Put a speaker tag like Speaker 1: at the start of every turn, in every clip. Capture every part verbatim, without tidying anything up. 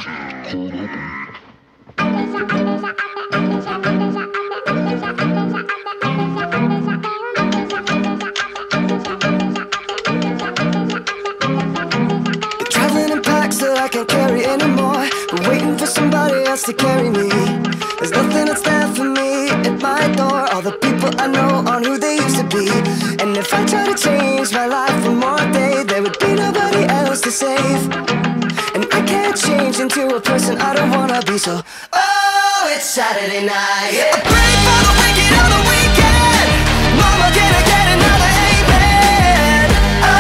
Speaker 1: Traveling in packs that I can't carry anymore, but waiting for somebody else to carry me. There's nothing that's there for me at my door. All the people I know aren't who they used to be. And if I try to change my life one more day, there would be nobody else to save. And I can't change into a person I don't wanna be. So, oh, it's Saturday night, yeah. I pray for the wicked on the weekend. Mama, can I get another amen? Oh,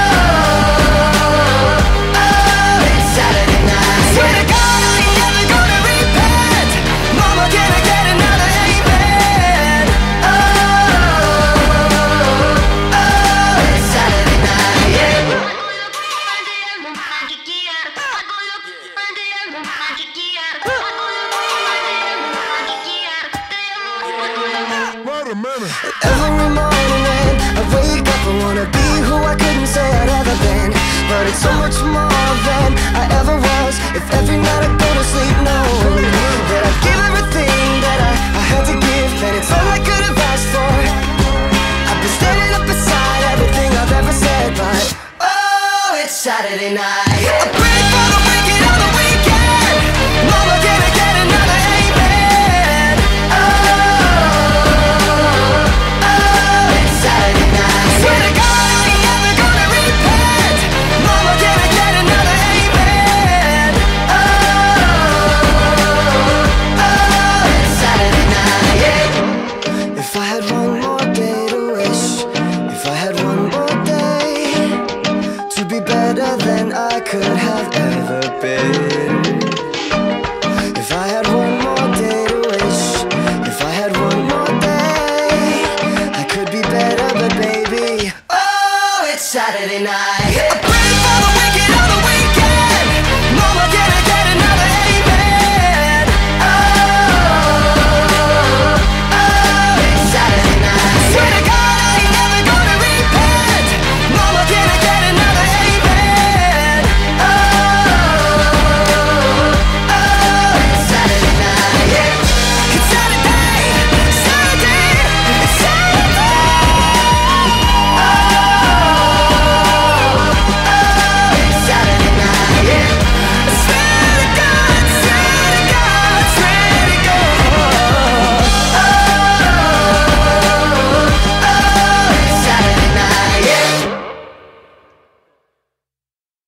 Speaker 1: oh, it's Saturday night. Swear to God, I ain't never gonna repent. Mama, can I get another amen? Oh, oh, it's Saturday night, yeah.
Speaker 2: Wait a minute.
Speaker 1: Every morning when I wake up, I wanna be who I couldn't say I'd ever been. But it's so much more than I ever was. If every night I go to sleep knowing that I give everything that I, I had to give, then it's all I could have asked for. I've been standing up beside everything I've ever said, but oh, it's Saturday night. I pray for the wicked on the weekend. Mama, can I get another amen? Oh, oh, it's Saturday night. Swear to God, I ain't never gonna repent. Mama, can I get another amen? Oh, oh, it's Saturday night, yeah. If I had one more day to wish, if I had one more day to be better than I could have ever been,